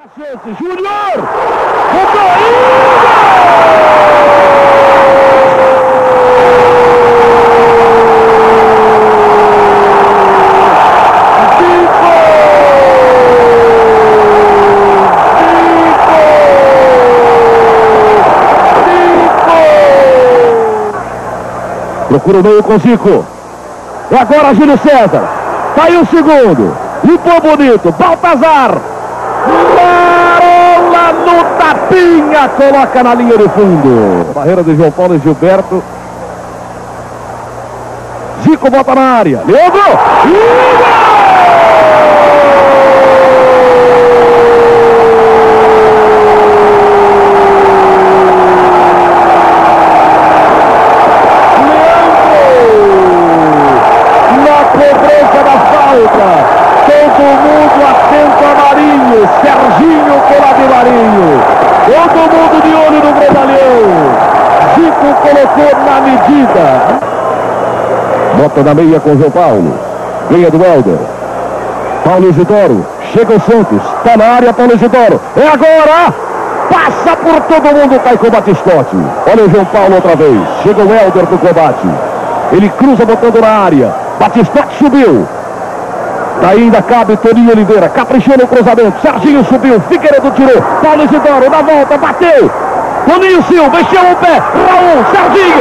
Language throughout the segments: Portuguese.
chance, Júnior! Botou procura o meio com Zico. E agora Júlio César. Tá aí o segundo. Limpou bonito. Baltazar. Marola no tapinha. Coloca na linha de fundo. Barreira de João Paulo e Gilberto. Zico volta na área. Leandro. Todo mundo atento a Marinho, Serginho pela de Marinho, todo mundo de olho no medalhão. Zico colocou na medida. Bota na meia com João Paulo, ganha do Helder. Paulo Isidoro, chega o Santos, está na área Paulo Isidoro, é agora, passa por todo mundo, cai com o Batistotti. Olha o João Paulo outra vez, chega o Helder pro combate, ele cruza botando na área, Batistotti subiu. Daí ainda cabe Toninho Oliveira, caprichou no cruzamento, Serginho subiu, Figueiredo tirou, Paulo Isidoro na volta, bateu, Toninho Silva, mexeu o pé, Raul, Serginho,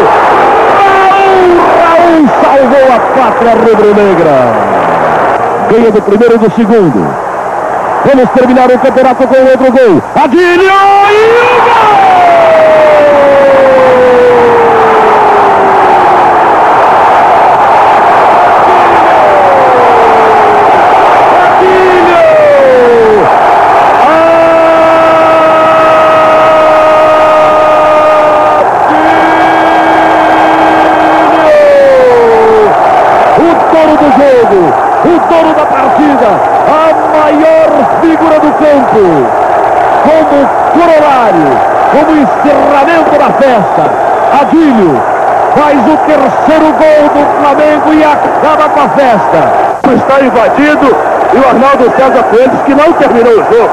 Raul salvou a pátria rubro-negra, ganha do primeiro e do segundo. Vamos terminar o campeonato com outro gol, Adílio e o gol! O dono da partida, a maior figura do campo, como corolário, como encerramento da festa, Adílio faz o terceiro gol do Flamengo e acaba com a festa. Está invadido e o Arnaldo César Coelho que não terminou o jogo.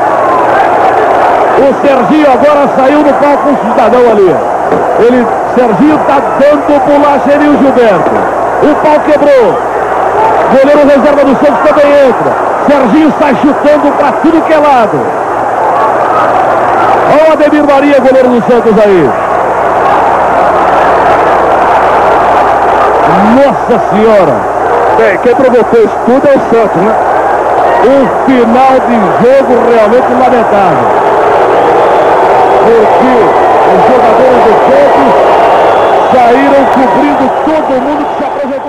O Serginho agora saiu do palco com o cidadão ali. Serginho está dando bolacha e o Gilberto. O pau quebrou. Goleiro reserva do Santos também entra. Serginho sai chutando para tudo que é lado. Olha o Ademir Maria, goleiro do Santos aí. Nossa Senhora. Bem, quem provocou isso tudo é o Santos, né? Um final de jogo realmente lamentável. Porque os jogadores do Santos saíram cobrindo todo mundo que se apresentou.